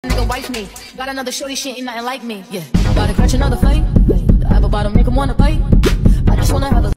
nigga wife me. Got another shorty, shit ain't nothing like me. Yeah, gotta catch another fight. The apple bottom make him wanna bite.